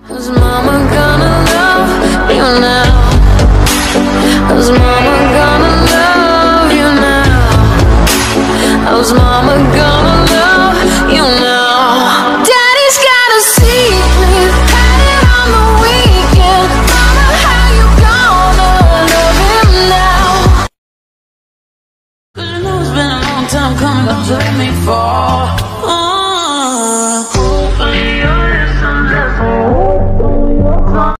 Is mama gonna love you now? Is mama gonna love you now? How's mama gonna love you now? Daddy's got a secret, had it on the weekend. Mama, how you gonna love him now? 'Cause you know it's been a long time coming, don't let me fall.